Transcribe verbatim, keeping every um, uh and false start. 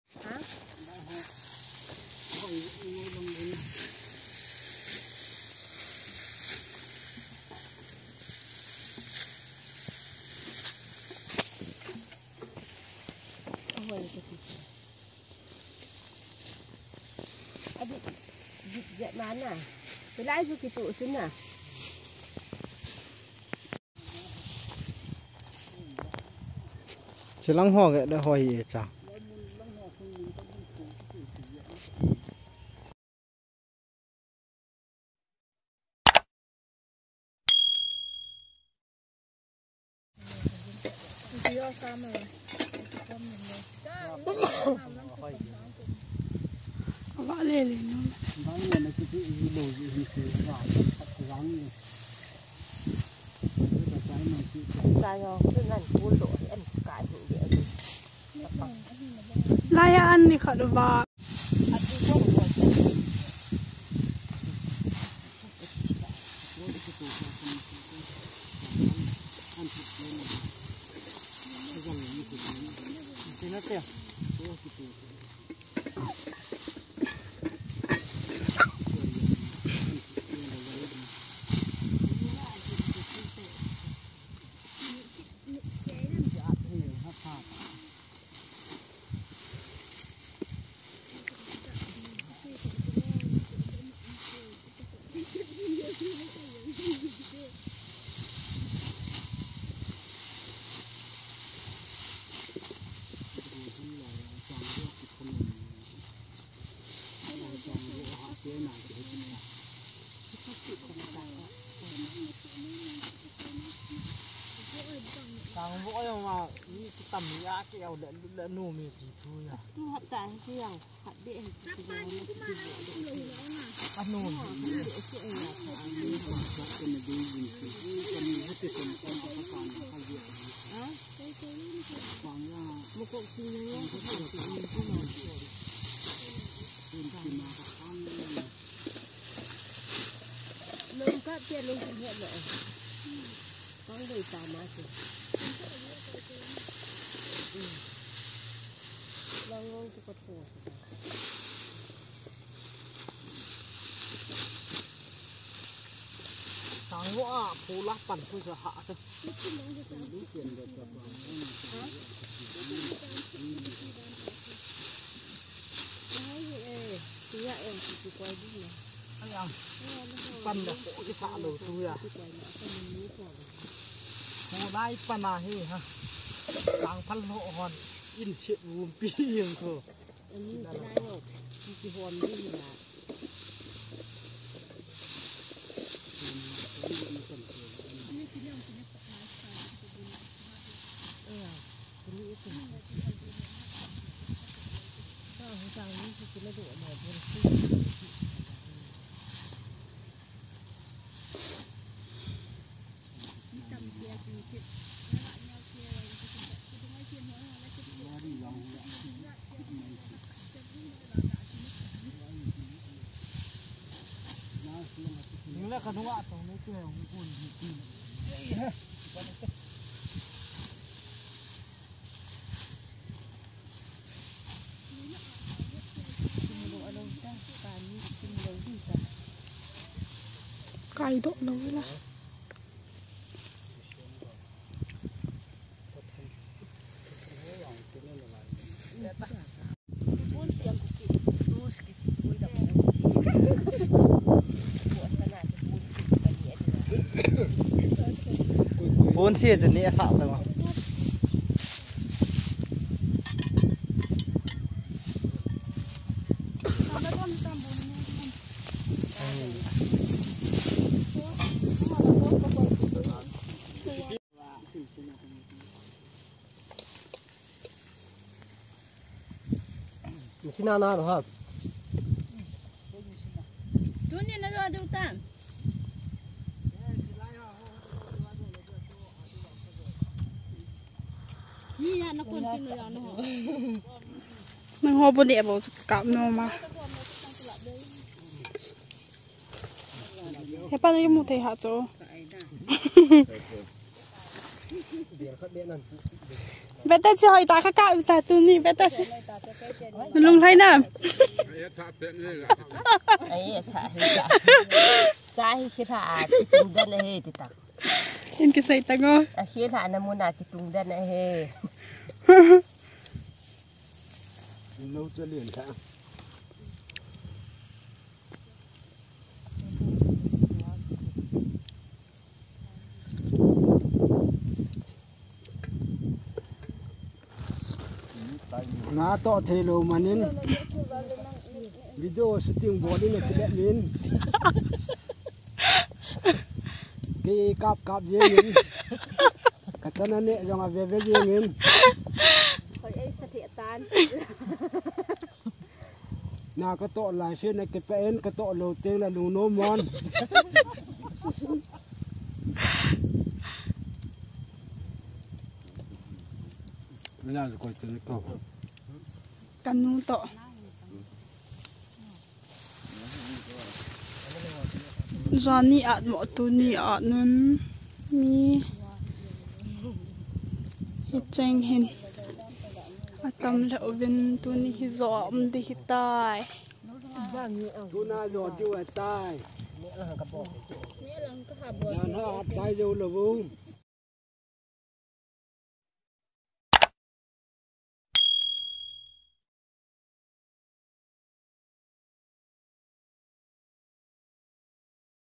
hả adik jat mana belai tu kita sana Silang ho cái đó hồi gì chả vợ lên lên lai ăn thì khỏi được vào Càng vỗ mà như tầm giá kẹo đỡ đỡ nô mình thì thôi à. tu hạt tại riêng hạt bẹ thì giờ nó chỉ được ăn nô thì một cọng xinh nhá có thể tự nhiên không mà lông cắt tiền lông cũng hiện lại con đầy tà má chứ lông lông thì có thua càng vỗ phù lắcปั่n thôi giờ hạ thôi anh emปั่n là khổ cái xạ đầu tôi à hồ đaiปั่n à he ha càng phăng hộ hòn in chuyện buồn pi hiền thôi anh như cái đai rồi thì hòn đi là những là khăn hoa tổng nó kêu buồn gì cay độ nấu là bốn xe rồi nè sao rồi mà xin ăn nào hả? Tuh ni nak ada utang. Ni ya nak pun pin ya no. mình hoa bồn đẹp bảo cảm nó mà hết bao nhiêu một thầy hạt chỗ beta si hoi ta kakak ta tu ni beta si lung hai na ai tha hi cha hi khi tha ti tung dan he ti ta in ki sai ta go a khi tha na mu na ti tung dan he lâu chưa liền cả na to thế lo mà nên video shooting body này cái nên cái cáp cáp dễ nên cái chân này giống là về về dễ nên nào cái to lại xuyên này cái pen cái to lầu tiếng là lù nôm mòn là rồi coi chân cầu canu to Johnny at mo tu ni at nun mi hi Chang hin atam le ovin tu ni hi zo om di hi tai tu na zo tiêu tai nhà nó hạt trái dâu là vô